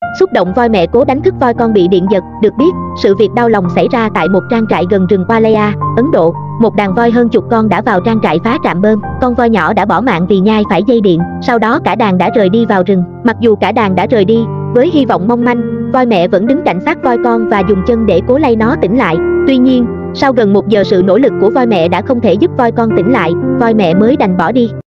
Xúc động, voi mẹ cố đánh thức voi con bị điện giật. Được biết, sự việc đau lòng xảy ra tại một trang trại gần rừng Himalaya, Ấn Độ. Một đàn voi hơn chục con đã vào trang trại phá trạm bơm. Con voi nhỏ đã bỏ mạng vì nhai phải dây điện. Sau đó cả đàn đã rời đi vào rừng. Mặc dù cả đàn đã rời đi với hy vọng mong manh, voi mẹ vẫn đứng cạnh sát voi con và dùng chân để cố lay nó tỉnh lại. Tuy nhiên, sau gần 1 giờ sự nỗ lực của voi mẹ đã không thể giúp voi con tỉnh lại, voi mẹ mới đành bỏ đi.